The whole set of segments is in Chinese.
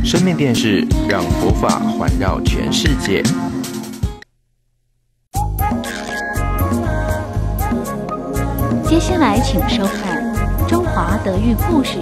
生命电视让佛法环绕全世界。 接下来请收看《中华德育故事》。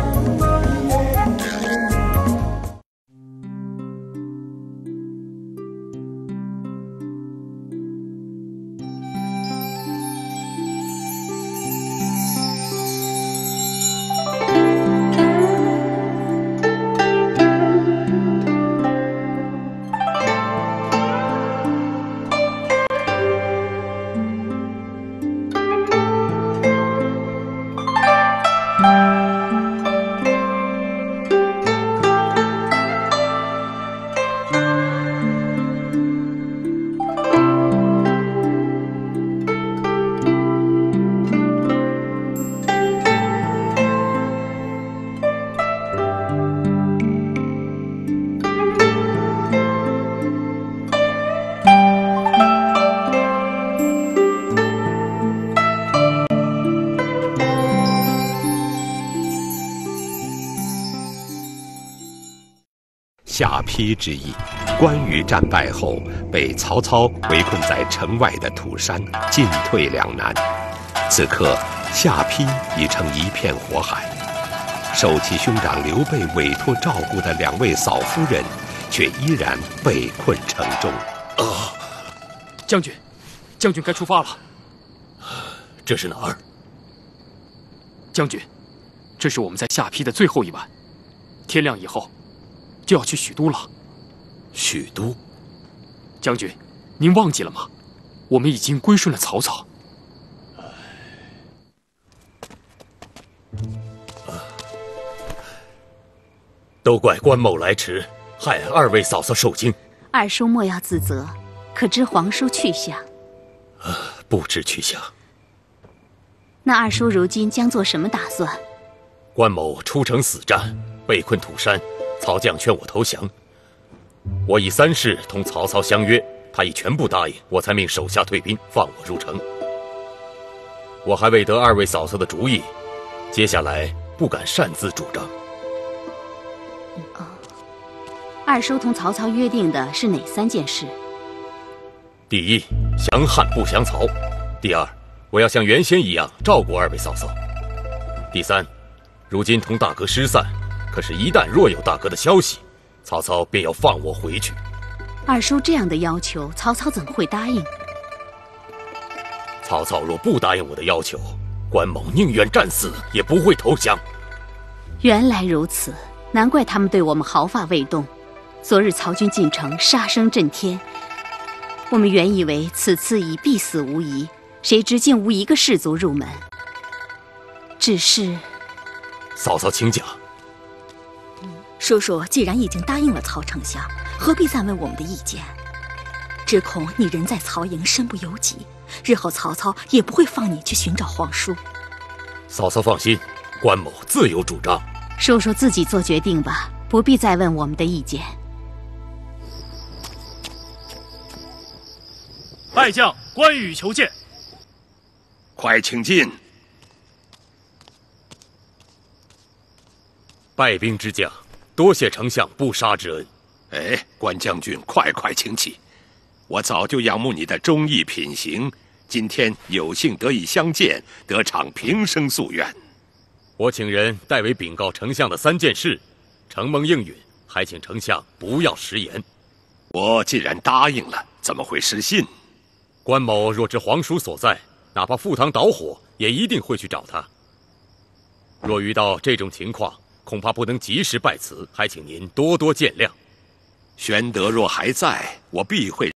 下邳之役，关羽战败后被曹操围困在城外的土山，进退两难。此刻下邳已成一片火海，受其兄长刘备委托照顾的2位嫂夫人，却依然被困城中。 将军该出发了。 这是哪儿？ 将军，这是我们在下邳的最后一晚，天亮以后就要去许都了。 许都？ 将军，您忘记了吗？我们已经归顺了曹操。 都怪关某来迟，害2位嫂嫂受惊。 二叔莫要自责，可知皇叔去向？ 不知去向。 那二叔如今将做什么打算？ 关某出城死战，被困土山，曹将劝我投降。我以3事同曹操相约，他已全部答应，我才命手下退兵，放我入城。我还未得2位嫂嫂的主意，接下来不敢擅自主张。 二叔同曹操约定的是哪3件事？ 第一，降汉不降曹；第二，我要像原先一样照顾2位嫂嫂；第三，如今同大哥失散，可是一旦若有大哥的消息，曹操便要放我回去。 二叔这样的要求，曹操怎会答应？ 曹操若不答应我的要求，关某宁愿战死，也不会投降。 原来如此，难怪他们对我们毫发未动。昨日曹军进城，杀声震天，我们原以为此次已必死无疑，谁知竟无一个士卒入门。只是， 嫂嫂请讲。 叔叔既然已经答应了曹丞相，何必再问我们的意见？只恐你人在曹营，身不由己，日后曹操也不会放你去寻找皇叔。 嫂嫂放心，关某自有主张。 叔叔自己做决定吧，不必再问我们的意见。 败将关羽求见。 快请进。 败兵之将，多谢丞相不杀之恩。 哎，关将军，快请起！我早就仰慕你的忠义品行，今天有幸得以相见，得偿平生夙愿。 我请人代为禀告丞相的3件事，承蒙应允，还请丞相不要食言。 我既然答应了，怎么会失信？ 关某若知皇叔所在，哪怕赴汤蹈火，也一定会去找他。若遇到这种情况，恐怕不能及时拜辞，还请您多多见谅。 玄德若还在，我必会